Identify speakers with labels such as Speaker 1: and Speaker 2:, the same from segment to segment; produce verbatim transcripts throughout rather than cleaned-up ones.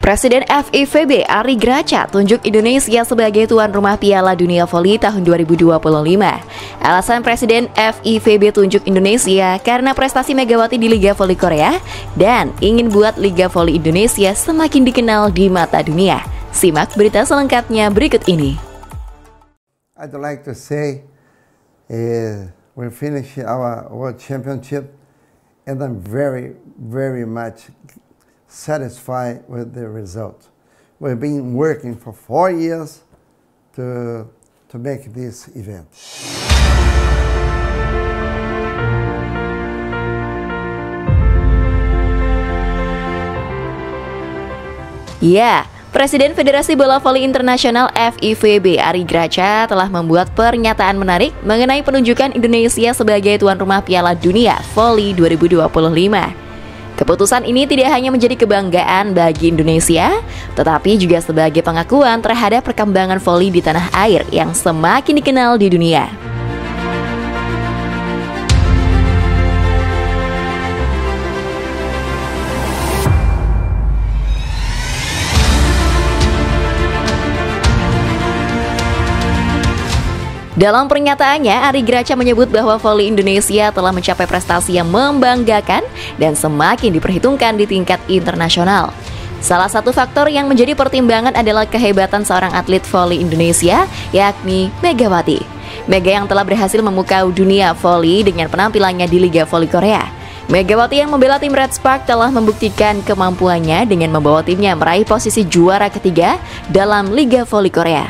Speaker 1: Presiden F I V B Arie Graca tunjuk Indonesia sebagai tuan rumah Piala Dunia Voli tahun dua ribu dua puluh lima. Alasan Presiden F I V B tunjuk Indonesia karena prestasi Megawati di Liga Voli Korea dan ingin buat Liga Voli Indonesia semakin dikenal di mata dunia. Simak berita selengkapnya berikut ini.
Speaker 2: I'd like to say uh, we're finishing our World Championship and I'm very, very much satisfied with the result. We've been working for four years to, to make this event.
Speaker 1: Ya, Presiden Federasi Bola Voli Internasional F I V B Arie Graca telah membuat pernyataan menarik mengenai penunjukan Indonesia sebagai tuan rumah Piala Dunia Voli dua ribu dua puluh lima. Keputusan ini tidak hanya menjadi kebanggaan bagi Indonesia, tetapi juga sebagai pengakuan terhadap perkembangan voli di tanah air yang semakin dikenal di dunia. Dalam pernyataannya, Arie Graca menyebut bahwa voli Indonesia telah mencapai prestasi yang membanggakan dan semakin diperhitungkan di tingkat internasional. Salah satu faktor yang menjadi pertimbangan adalah kehebatan seorang atlet voli Indonesia, yakni Megawati. Mega yang telah berhasil memukau dunia voli dengan penampilannya di Liga Voli Korea. Megawati yang membela tim Red Spark telah membuktikan kemampuannya dengan membawa timnya meraih posisi juara ketiga dalam Liga Voli Korea.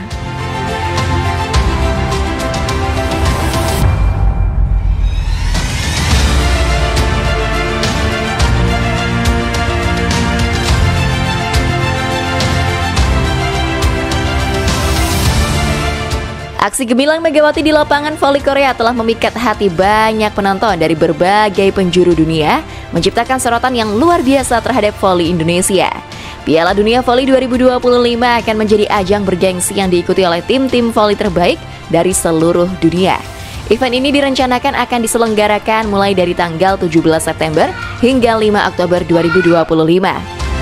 Speaker 1: Aksi gemilang Megawati di lapangan voli Korea telah memikat hati banyak penonton dari berbagai penjuru dunia, menciptakan sorotan yang luar biasa terhadap voli Indonesia. Piala Dunia Voli dua ribu dua puluh lima akan menjadi ajang bergengsi yang diikuti oleh tim-tim voli terbaik dari seluruh dunia. Event ini direncanakan akan diselenggarakan mulai dari tanggal tujuh belas September hingga lima Oktober dua ribu dua puluh lima.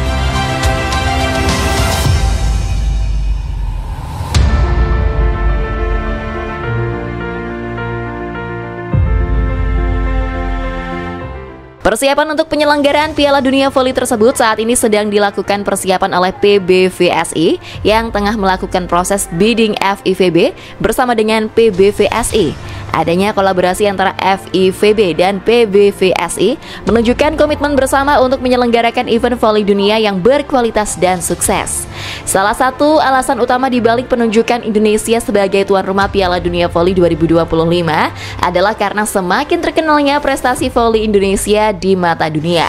Speaker 1: Persiapan untuk penyelenggaraan Piala Dunia Voli tersebut saat ini sedang dilakukan persiapan oleh P B V S I yang tengah melakukan proses bidding F I V B bersama dengan P B V S I. Adanya kolaborasi antara F I V B dan P B V S I menunjukkan komitmen bersama untuk menyelenggarakan event voli dunia yang berkualitas dan sukses. Salah satu alasan utama dibalik penunjukan Indonesia sebagai tuan rumah Piala Dunia Voli dua ribu dua puluh lima adalah karena semakin terkenalnya prestasi voli Indonesia di mata dunia.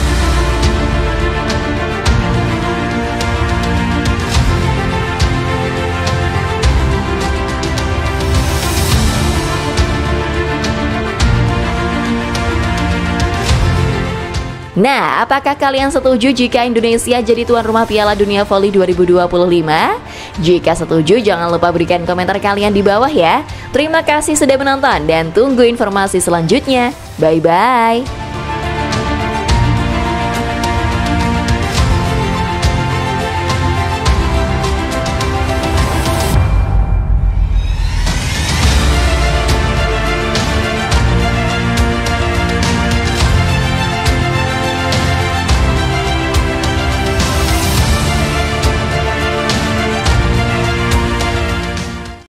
Speaker 1: Nah, apakah kalian setuju jika Indonesia jadi tuan rumah Piala Dunia Voli dua ribu dua puluh lima? Jika setuju, jangan lupa berikan komentar kalian di bawah ya. Terima kasih sudah menonton dan tunggu informasi selanjutnya. Bye-bye.